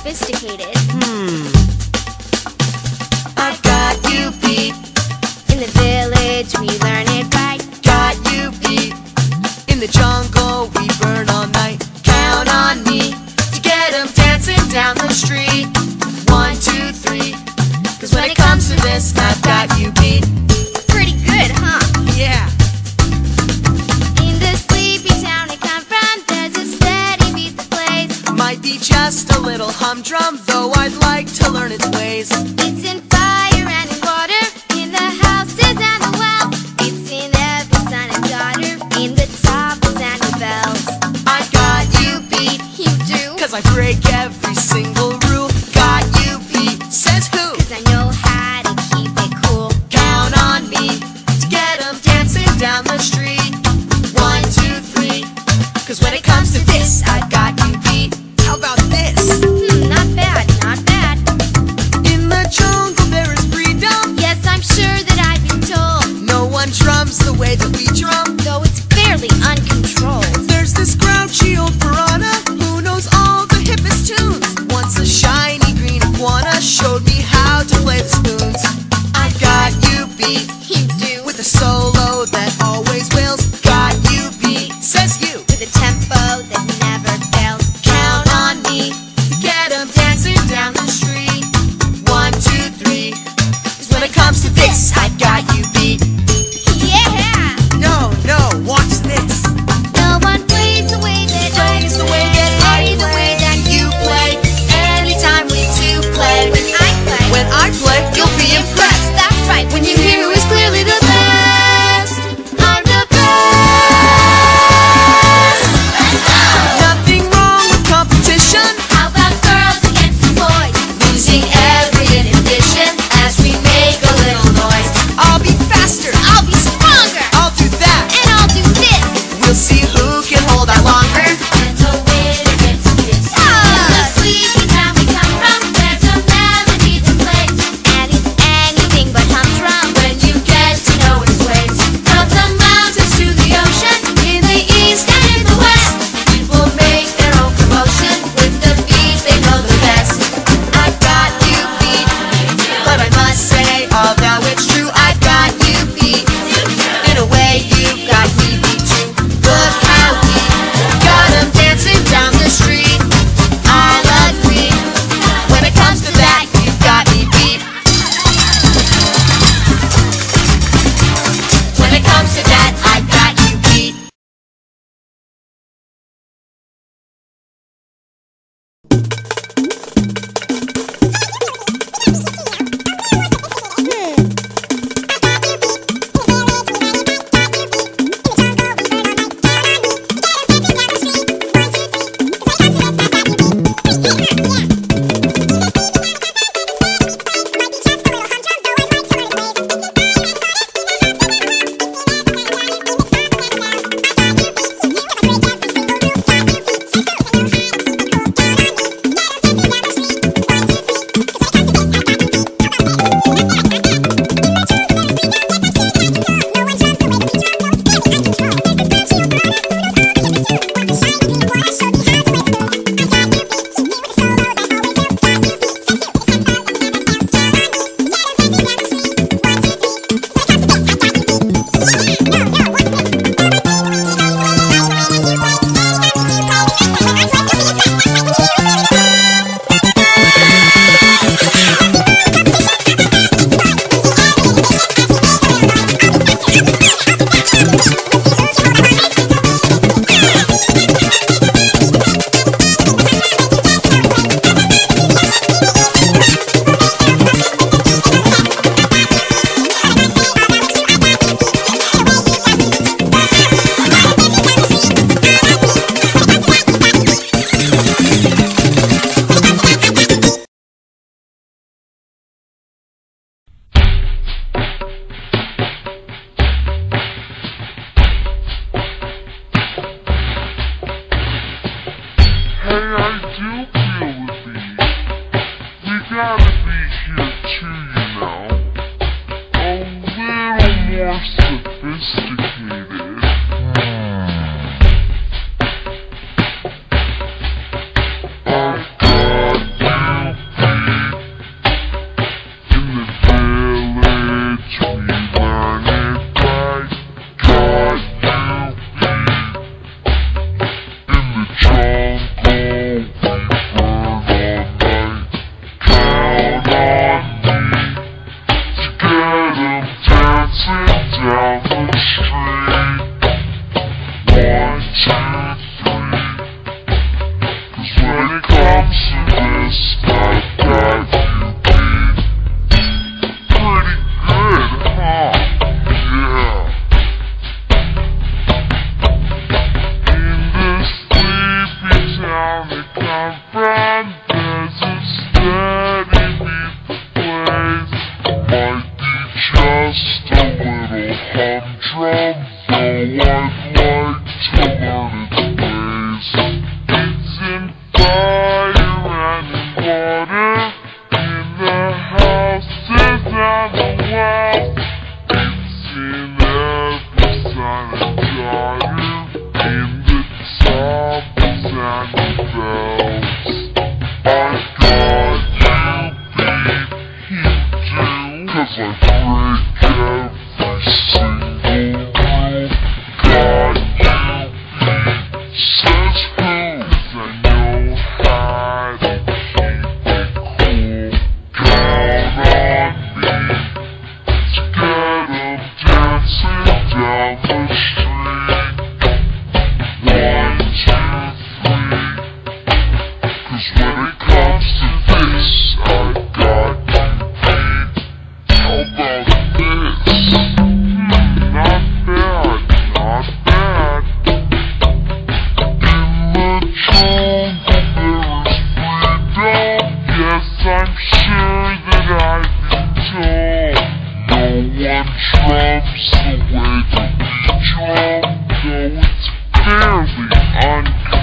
sophisticated. I've got you beat. In the village we learn it right. Got you beat. In the jungle we burn all night. Count on me to get 'em dancing down the street. 1, 2, 3. 'Cause when it comes to this, I've got you beat. Pretty good, huh? Yeah. In the sleepy town I come from, there's a steady beat that plays. Might be just a little humdrum, though I'd like to learn its ways. It's in fire and in water, in the houses and the wells. It's in every son and daughter, in the topples and the bells. I've got you beat. You do? 'Cause I break every single rule. Got you beat. Says who? 'Cause I know how to keep it cool. Count on me to get 'em dancing down the street. 1, 2, 3. 'Cause when it comes to this, I've got you beat. How about this? Not bad, not bad. In the jungle there is freedom. Yes, I'm sure that I've been told, No one drums the way that we drum. though it's fairly uncontrolled. There's this grouchy old piranha who knows all the hippest tunes. Once a shiny green iguana showed me how to play the spoons. I've got you beat. You do? With a solo that always wails. Got you beat. Says you. With a tempo that never fails. Count on me to get 'em dancing down the street. 1, 2, 3. 'Cause when it comes to this, I've got you beat. Yeah! No, watch this. No one plays the way that Plays the way that I play. that you play. Anytime we two play. When I play, You'll be impressed. that's right. When you hear who is clearly the best, I'm the best. Nothing wrong with competition. How about girls against the boys? Losing every inhibition as we make a little noise. I'll be faster. I'll be stronger, I'll do that. and I'll do this. We'll see who can hold out longer. And the winner gets a kiss. In the sleepy town we come from, there's a melody that plays, and it's anything but humdrum when you get to know its ways. From the mountains to the ocean, in the east and in the west, People make their own promotion with the beat they know the best. I've got you beat, but I must say, although it's true, I've got you beat. In a way, you've got me beat too. Look how we got 'em dancing down the street. I'll agree. When it comes to that, you've got me beat. When it comes to that, I've got you beat. gotta be here too, you know. A little more sophisticated. I got you. humdrum, though I'd like to learn its ways. It's in fire and in water, in the houses and the wells. It's in every son and daughter, in the toppers and the bells. I've got you beat, you do, 'cause I break every single rule. Got you beat, says who? 'Cause I know how to keep it cool. Count on me to get 'em dancing down the street. 1, 2, 3. 'Cause when it comes to this, I got you beat. How about this? Not bad, not bad. In the jungle there is freedom. Yes, I'm sure that I've been told. No one drums the way that we drum, though it's fairly uncontrolled.